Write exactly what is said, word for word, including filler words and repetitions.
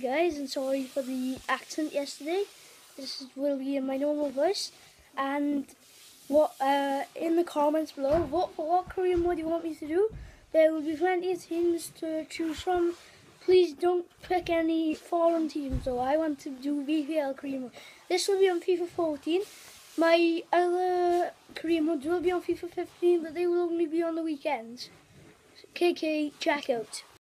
guys, and sorry for the accent yesterday. This will be in my normal voice. And what uh, in the comments below, vote for what Korean mod you want me to do. There will be plenty of teams to choose from. Please don't pick any foreign teams, though. I want to do V P L Korean mod. This will be on FIFA fourteen. My other Korean mods will be on FIFA fifteen, but they will only be on the weekends. K K, check out.